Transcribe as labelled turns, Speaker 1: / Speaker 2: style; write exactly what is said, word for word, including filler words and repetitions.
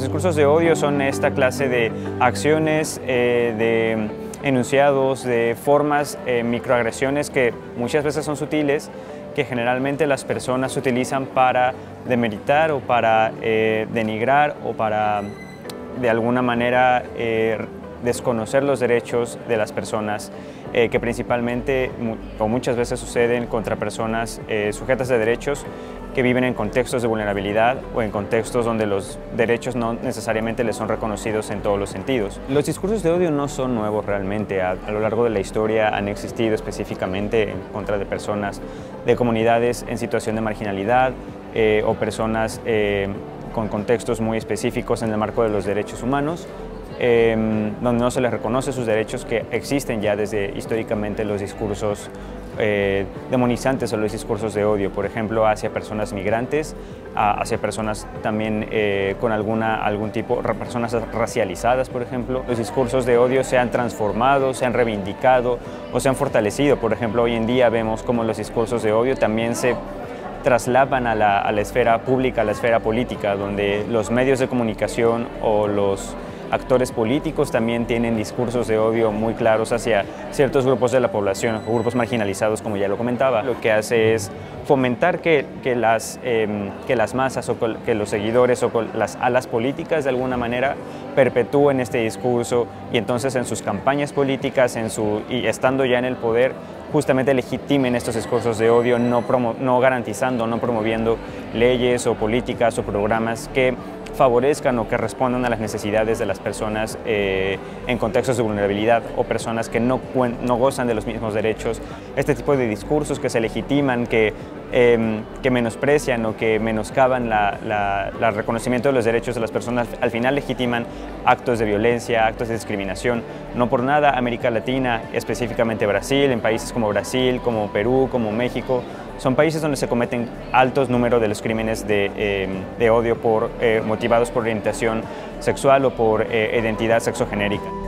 Speaker 1: Los discursos de odio son esta clase de acciones, eh, de enunciados, de formas, eh, microagresiones que muchas veces son sutiles, que generalmente las personas utilizan para demeritar o para eh, denigrar o para de alguna manera eh, desconocer los derechos de las personas, eh, que principalmente o muchas veces suceden contra personas eh, sujetas de derechos que viven en contextos de vulnerabilidad o en contextos donde los derechos no necesariamente les son reconocidos en todos los sentidos. Los discursos de odio no son nuevos realmente. A, a lo largo de la historia han existido específicamente en contra de personas de comunidades en situación de marginalidad eh, o personas eh, con contextos muy específicos en el marco de los derechos humanos, eh, donde no se les reconoce sus derechos, que existen ya desde históricamente los discursos eh, demonizantes o los discursos de odio, por ejemplo, hacia personas migrantes, a, hacia personas también eh, con alguna, algún tipo, personas racializadas, por ejemplo. Los discursos de odio se han transformado, se han reivindicado o se han fortalecido. Por ejemplo, hoy en día vemos cómo los discursos de odio también se traslapan a la, a la esfera pública, a la esfera política, donde los medios de comunicación o los actores políticos también tienen discursos de odio muy claros hacia ciertos grupos de la población, o grupos marginalizados, como ya lo comentaba. Lo que hace es fomentar que, que, las, eh, que las masas o que los seguidores o las alas políticas de alguna manera perpetúen este discurso y entonces en sus campañas políticas en su, y estando ya en el poder, justamente legitimen estos discursos de odio, no, promo, no garantizando, no promoviendo leyes o políticas o programas que favorezcan o que respondan a las necesidades de las personas eh, en contextos de vulnerabilidad o personas que no, no gozan de los mismos derechos. Este tipo de discursos que se legitiman, que, eh, que menosprecian o que menoscaban la, la, la reconocimiento de los derechos de las personas, al final legitiman actos de violencia, actos de discriminación. No por nada América Latina, específicamente Brasil, en países como Brasil, como Perú, como México, son países donde se cometen altos números de los crímenes de, eh, de odio por, eh, motivados por orientación sexual o por eh, identidad sexogenérica.